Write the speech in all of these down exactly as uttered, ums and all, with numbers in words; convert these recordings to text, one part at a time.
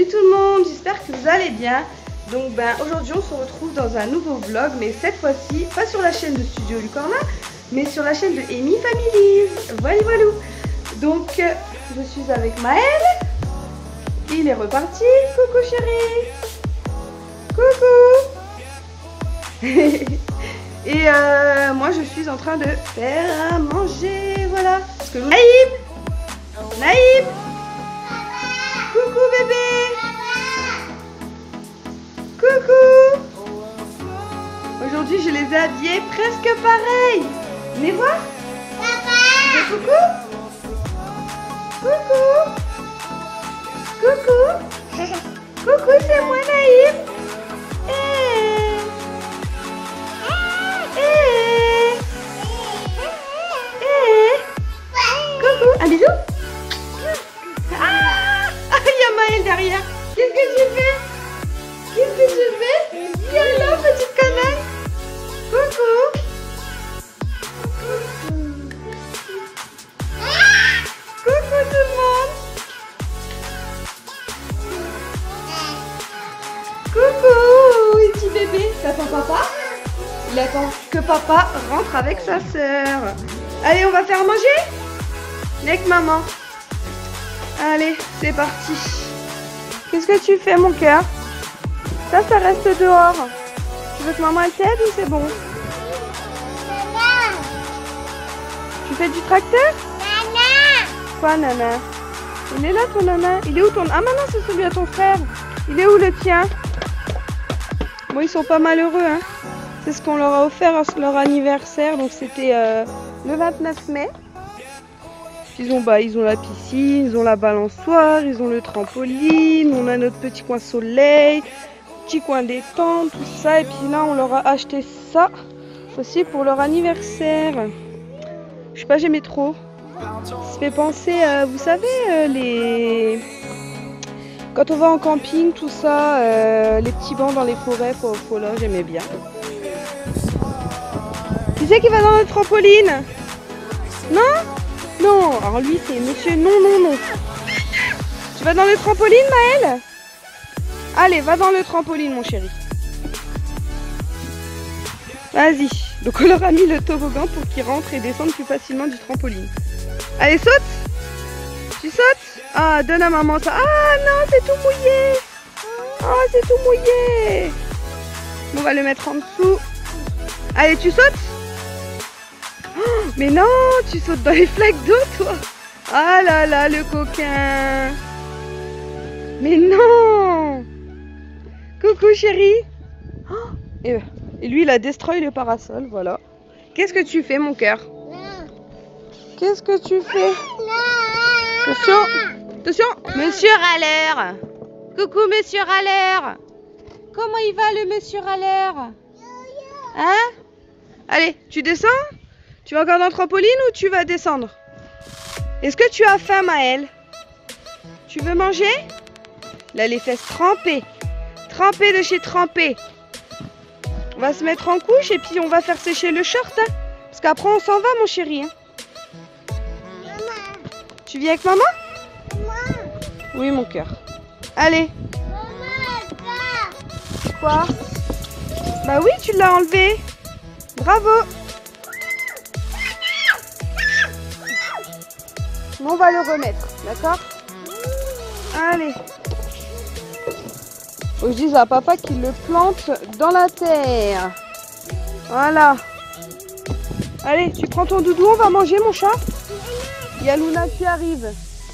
Salut tout le monde, j'espère que vous allez bien. Donc ben aujourd'hui on se retrouve dans un nouveau vlog, mais cette fois-ci pas sur la chaîne de Studio Lucorna, mais sur la chaîne de Amy Families. Voilà voilà. Donc je suis avec Maël. Il est reparti. Coucou chérie. Coucou. Et euh, moi je suis en train de faire à manger, voilà. Parce que Naïm, Naïm. Coucou bébé. Coucou. Aujourd'hui je les ai habillés presque pareil. Venez voir. Papa. Coucou. Coucou. Coucou. Coucou, c'est moi Naïm. Hey. Hey. Hey. Coucou. Un bisou. Ah, il y a Maël derrière. Qu'est-ce que tu fais? Qu'est-ce que tu fais? Viens là, petite canaille. Coucou. Coucou tout le monde. Coucou, petit bébé. T'attends papa? Il attend que papa rentre avec sa sœur. Allez, on va faire manger? Avec maman. Allez, c'est parti. Qu'est-ce que tu fais, mon cœur? Ça, ça reste dehors. Tu veux que maman elle t'aide ou c'est bon? Nana. Tu fais du tracteur? Nana. Quoi, nana? Il est là, ton nana. Il est où ton... Ah, maintenant, c'est celui à ton frère. Il est où le tien? Bon, ils sont pas malheureux, hein. C'est ce qu'on leur a offert à leur anniversaire. Donc, c'était euh, le vingt-neuf mai. Ils ont, bah, ils ont la piscine, ils ont la balançoire, ils ont le trampoline, on a notre petit coin soleil, petit coin détente, tout ça. Et puis là, on leur a acheté ça aussi pour leur anniversaire. Je sais pas, j'aimais trop. Ça fait penser, euh, vous savez, euh, les... quand on va en camping, tout ça, euh, les petits bancs dans les forêts, faut, faut là, j'aimais bien. Qui c'est qui va dans le trampoline? Non? Non, alors lui c'est monsieur non, non, non. Tu vas dans le trampoline, Maël? Allez, va dans le trampoline, mon chéri. Vas-y. Donc on leur a mis le toboggan pour qu'ils rentrent et descendent plus facilement du trampoline. Allez, saute. Tu sautes? Ah, donne à maman ça. Ah non, c'est tout mouillé. Ah, c'est tout mouillé. On va le mettre en dessous. Allez, tu sautes? Mais non, tu sautes dans les flaques d'eau, toi. Ah là là, le coquin. Mais non. Coucou, chérie. Et, et lui, il a destroy le parasol, voilà. Qu'est-ce que tu fais, mon cœur? Qu'est-ce que tu fais? Attention, attention. Monsieur Râleur. Coucou, monsieur Râleur. Comment il va, le monsieur Râleur? Hein? Allez, tu descends? Tu vas encore dans le trampoline ou tu vas descendre? Est-ce que tu as faim, Maël? Tu veux manger? Là, les fesses trempées. Trempées de chez trempées. On va se mettre en couche et puis on va faire sécher le short. Hein, parce qu'après, on s'en va, mon chéri. Hein. Maman. Tu viens avec maman? Maman. Oui, mon cœur. Allez. Maman, quoi? Bah oui, tu l'as enlevé. Bravo. On va le remettre, d'accord? Allez. Faut que je dise à papa qu'il le plante dans la terre. Voilà. Allez, tu prends ton doudou, on va manger, mon chat. Il y a Luna qui arrive.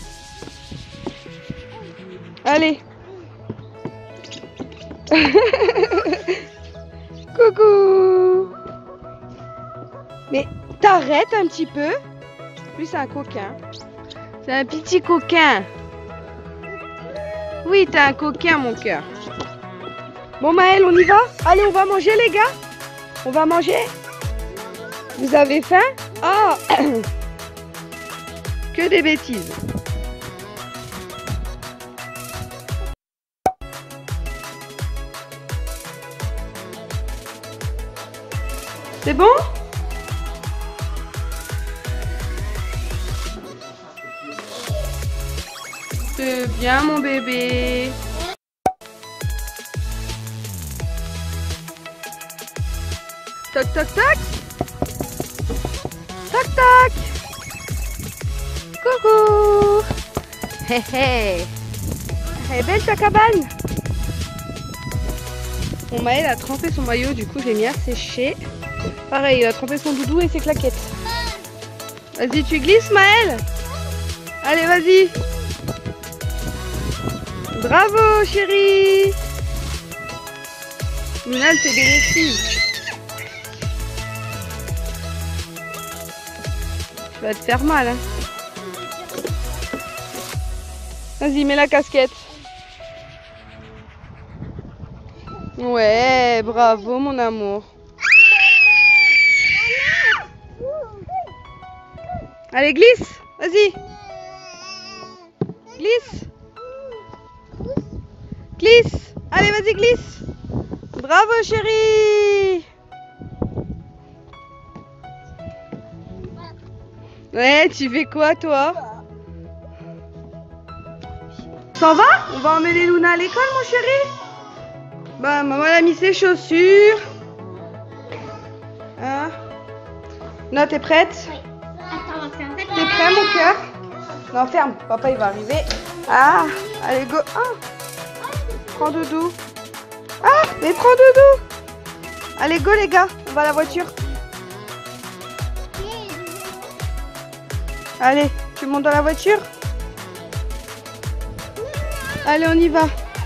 Allez. Coucou. Mais t'arrêtes un petit peu. Lui, c'est un coquin. C'est un petit coquin. Oui, t'es un coquin, mon cœur. Bon, Maël, on y va? Allez, on va manger, les gars. On va manger? Vous avez faim? Ah. Que des bêtises. C'est bon? C'est bien mon bébé. Toc toc toc. Toc toc. Coucou. Hé hé. Elle est belle ta cabane. Bon, Maël a trempé son maillot, du coup je l'ai mis à sécher. Pareil, il a trempé son doudou et ses claquettes. Vas-y, tu glisses Maël. Allez, vas-y. Bravo chérie. Luna, elle fait des lessives. Tu vas te faire mal. Hein. Vas-y, mets la casquette. Ouais, bravo mon amour. Allez, glisse. Vas-y. Glisse. Glisse. Allez, vas-y, glisse. Bravo chérie. Ouais, tu fais quoi toi? Ça va? On va emmener Luna à l'école mon chéri? Bah maman elle a mis ses chaussures. Hein? Luna, t'es prête? Oui. Attends, on va faire. T'es prêt mon cœur? Non, ferme, papa il va arriver. Ah, allez go. Ah, prends doudou. Ah, mais prends doudou. Allez go les gars, on va à la voiture. Allez, tu montes dans la voiture? Allez, on y va.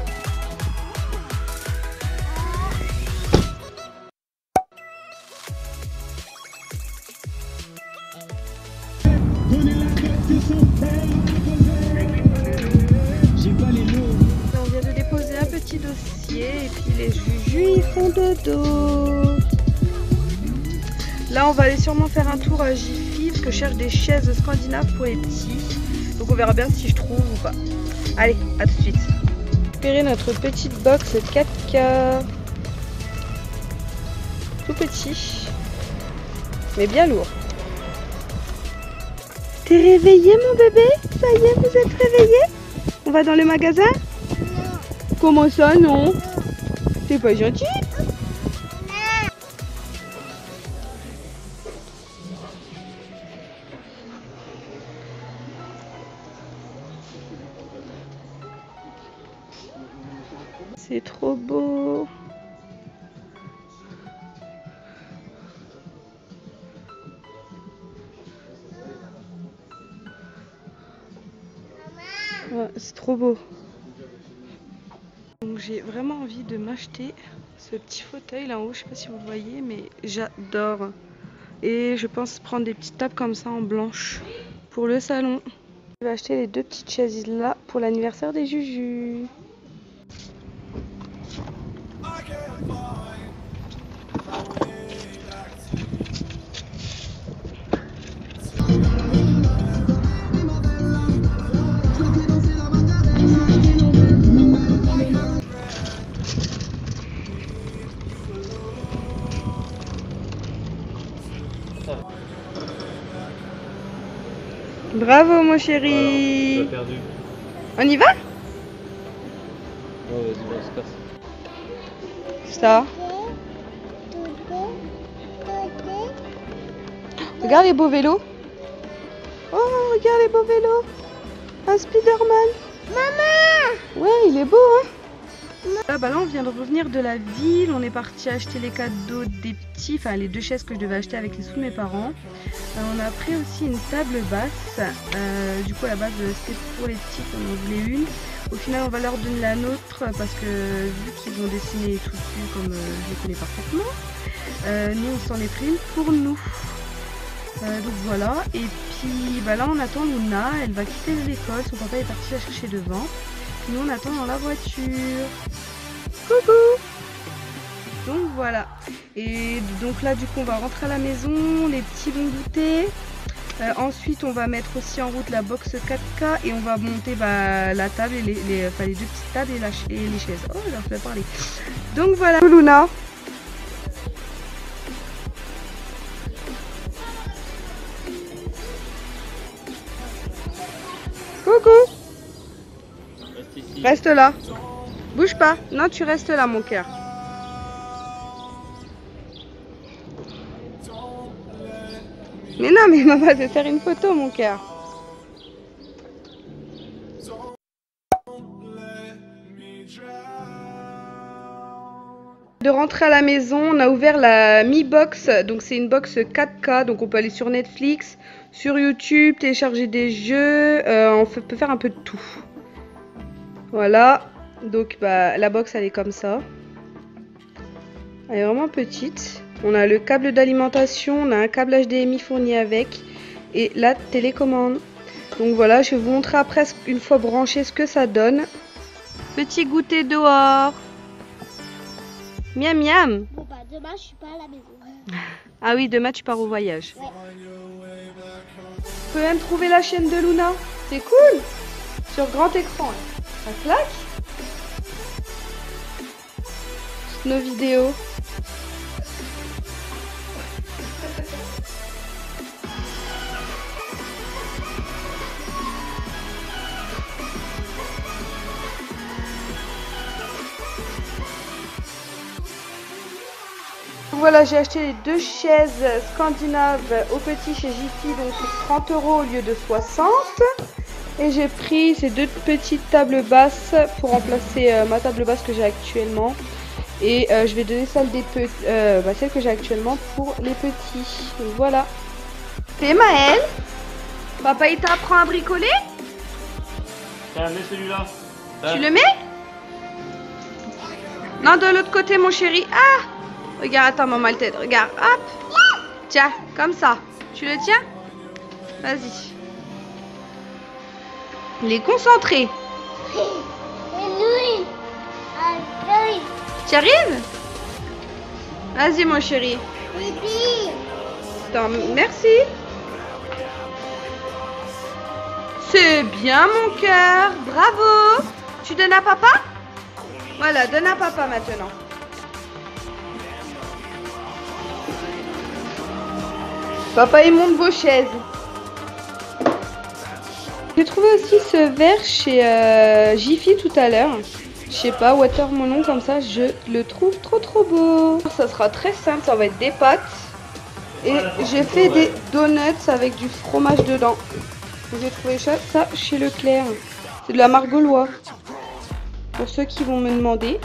On vient de déposer un petit dossier et puis les jujus ils font dodo. Là on va aller sûrement faire un tour à Jiffy parce que je cherche des chaises scandinaves pour les petits. Donc on verra bien si je trouve ou pas. Allez, à tout de suite. Récupérer notre petite box quatre K. Tout petit, mais bien lourd. T'es réveillé mon bébé? Ça y est, vous êtes réveillé? On va dans le magasin? Non. Comment ça non? T'es pas gentil? C'est trop beau. Ouais, c'est trop beau. Donc j'ai vraiment envie de m'acheter ce petit fauteuil là en haut, je sais pas si vous voyez, mais j'adore. Et je pense prendre des petites tables comme ça en blanche pour le salon. Je vais acheter les deux petites chaises là pour l'anniversaire des Juju. Bravo mon chéri. Voilà, perdu. On y va? Oh, vas-y, on se casse. Ça. Regarde les beaux vélos. Oh, regarde les beaux vélos. Un Spider-Man. Maman! Ouais, il est beau, hein? Là, bah là, on vient de revenir de la ville. On est parti acheter les cadeaux des petits, enfin les deux chaises que je devais acheter avec les sous de mes parents. Euh, on a pris aussi une table basse. Euh, du coup, à la base, c'était pour les petits qu'on en voulait une. Au final, on va leur donner la nôtre parce que vu qu'ils ont dessiné tout dessus, comme euh, je les connais parfaitement, euh, nous, on s'en est pris une pour nous. Euh, donc voilà. Et puis, bah là, on attend Luna. Elle va quitter l'école. Son papa est parti la chercher devant. Nous on attend dans la voiture. Coucou. Donc voilà. Et donc là du coup on va rentrer à la maison. Les petits vont goûter. Euh, ensuite on va mettre aussi en route la box quatre K. Et on va monter bah, la table et les, les, enfin, les deux petites tables et, la, et les chaises. Oh j'en fais parler. Donc voilà Luna. Coucou. Reste là. Bouge pas. Non, tu restes là, mon cœur. Mais non, mais maman veut faire une photo, mon cœur. De rentrer à la maison, on a ouvert la Mi Box, donc c'est une box quatre K, donc on peut aller sur Netflix, sur YouTube, télécharger des jeux, euh, on peut faire un peu de tout. Voilà, donc bah, la box elle est comme ça. Elle est vraiment petite. On a le câble d'alimentation, on a un câble H D M I fourni avec et la télécommande. Donc voilà, je vais vous montrer après, une fois branché, ce que ça donne. Petit goûter dehors. Miam miam. Bon bah demain je suis pas à la maison. Ah oui, demain tu pars au voyage. Ouais. On peut même trouver la chaîne de Luna. C'est cool. Sur grand écran. Ça claque. Toutes nos vidéos. Voilà, j'ai acheté les deux chaises scandinaves au petit chez Jiffy, donc pour trente euros au lieu de soixante. Et j'ai pris ces deux petites tables basses pour remplacer euh, ma table basse que j'ai actuellement. Et euh, je vais donner celle, des pe euh, bah, celle que j'ai actuellement pour les petits. Donc voilà. Fais Maël. Papa il t'apprend à bricoler. Tiens, mets celui-là. Tu le mets? Non, de l'autre côté mon chéri. Ah! Regarde, attends, maman elle t'aide. Regarde, hop. Tiens, comme ça. Tu le tiens? Vas-y. Il est concentré. Tu arrives? Vas-y, mon chéri. Attends, merci. C'est bien, mon cœur. Bravo. Tu donnes à papa? Voilà, donne à papa maintenant. Papa, il monte vos chaises. J'ai trouvé aussi ce verre chez euh, Jiffy tout à l'heure. Je sais pas, watermelon comme ça, je le trouve trop trop beau. Ça sera très simple, ça va être des pâtes. Et j'ai fait des donuts avec du fromage dedans. J'ai trouvé ça, ça chez Leclerc. C'est de la marque Gaulois. Pour ceux qui vont me demander.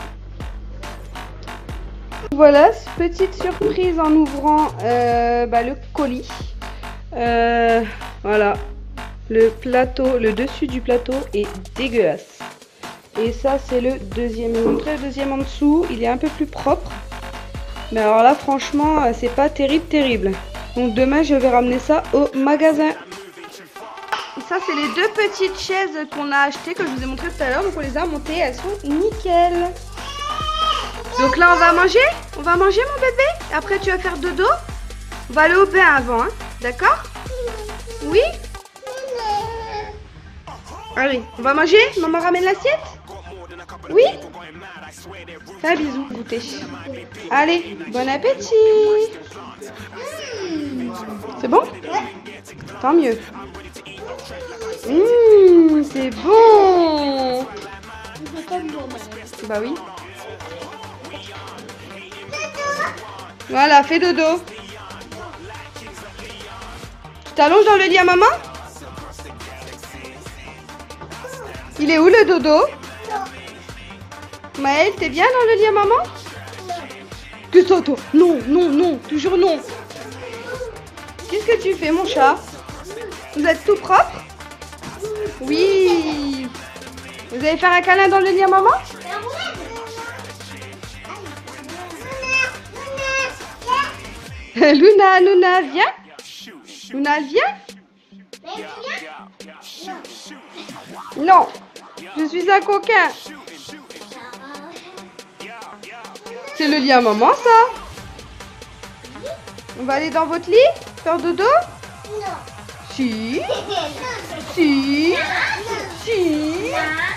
Voilà, petite surprise en ouvrant euh, bah, le colis. Euh, voilà, le plateau, le dessus du plateau est dégueulasse. Et ça, c'est le deuxième. Je vais vous montrer le deuxième en dessous. Il est un peu plus propre. Mais alors là, franchement, c'est pas terrible, terrible. Donc demain, je vais ramener ça au magasin. Et ça, c'est les deux petites chaises qu'on a achetées, que je vous ai montré tout à l'heure. Donc on les a montées, elles sont nickel. Donc là, on va manger. On va manger, mon bébé. Après, tu vas faire dodo. On va aller au bain avant, hein. D'accord? Oui? Allez, on va manger? Maman ramène l'assiette? Oui? Fais un bisou, goûter. Allez, bon appétit. C'est bon? Tant mieux. Mmh, c'est bon. Bah oui. Voilà, fais dodo. Tu t'allonges dans le lit à maman? Il est où le dodo? Maël, t'es bien dans le lit à maman? Que ça, toi? Non, non, non, toujours non. Qu'est-ce que tu fais, mon chat? Vous êtes tout propre? Oui. Vous allez faire un câlin dans le lit à maman? Luna, Luna, viens. Luna, viens. Non, je suis un coquin. C'est le lit à maman, ça. On va aller dans votre lit, faire dodo? Non. Si. Si. Si.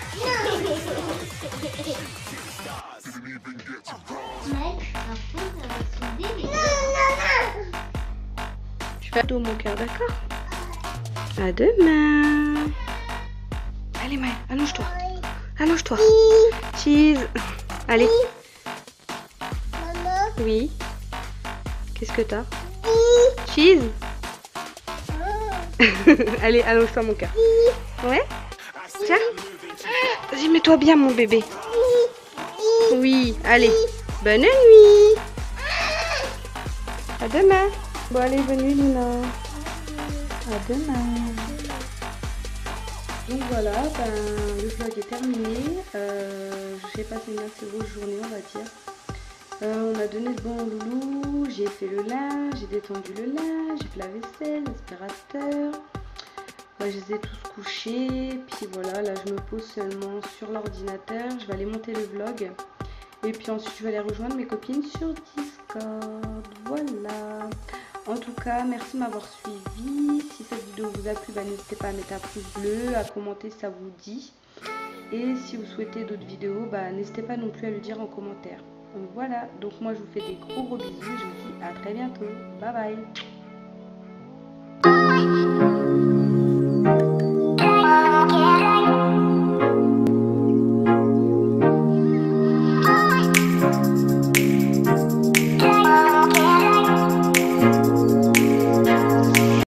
Tu fais dodo, mon cœur, d'accord? À demain. Allez, Maël, allonge-toi. Allonge-toi. Cheese. Allez. Maman. Oui. Qu'est-ce que t'as? Cheese. Allez, allonge-toi mon cœur. Ouais. Tiens. Vas-y, mets-toi bien mon bébé. Oui, allez. Bonne nuit. À demain. Bon, allez, bonne nuit Luna. À demain. Donc voilà, ben, le vlog est terminé. Euh, j'ai passé une assez grosse journée, on va dire. Euh, on a donné le bain au loulou, j'ai fait le linge, j'ai détendu le linge, j'ai fait la vaisselle, l'aspirateur. Ouais, je les ai tous couchés. Puis voilà, là je me pose seulement sur l'ordinateur. Je vais aller monter le vlog. Et puis ensuite je vais aller rejoindre mes copines sur Discord. Voilà. En tout cas, merci de m'avoir suivi. Si cette vidéo vous a plu, bah, n'hésitez pas à mettre un pouce bleu, à commenter si ça vous dit. Et si vous souhaitez d'autres vidéos, bah, n'hésitez pas non plus à le dire en commentaire. Donc voilà, donc moi je vous fais des gros gros bisous. Je vous dis à très bientôt. Bye bye.